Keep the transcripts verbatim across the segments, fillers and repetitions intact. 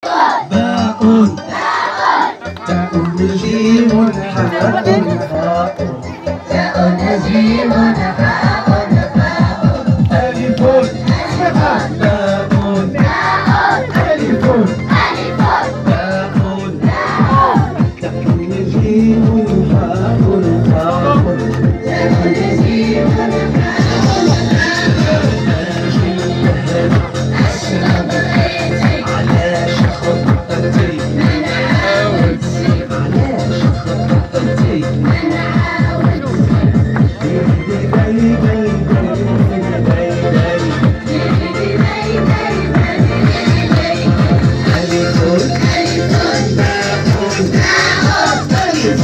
باء تاء جيم حاء حاء تاء جيم حاء حاء ألف باء ألف باء تاء جيم حاء حاء تاء جيم أشرب بيتي على شخطتي من عاودتي على شخطتي من عاودتي بيدي باي باي باي باي باي بيدي باي باي باي باي ألف ألف باء ألف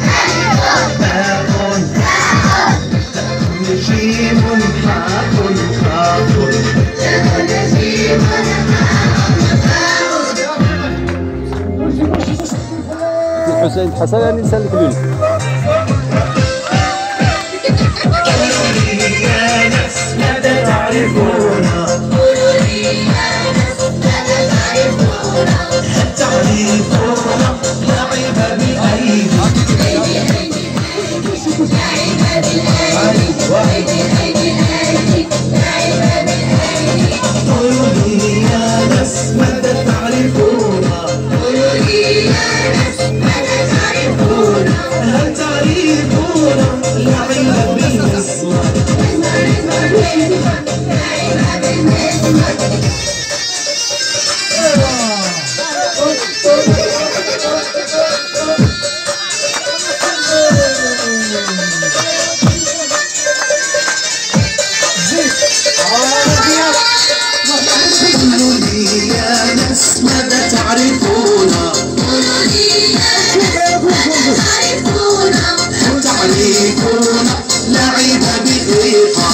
باء جيم حاء حاء تاء جيم حسين حسن يعني نسلك له يا ناس ماذا تعرفون قولوا لي يا ناس ماذا تعرفون هل تعرفون لعب بأيدي أيدي أيدي لعب بالأيدي أيدي أيدي أيدي لعب بالأيدي قولوا لي يا ناس ماذا تعرفون قولوا لي يا ناس ماذا تعرفون هل تعرفون لعب بالنسوة نسمع نسمع نسمع لعب بالنسمة قولوا لي يا ناس ماذا تعرفون قولوا لي يا ناس ماذا تعرفون هل تعرفون لعب بإيقاع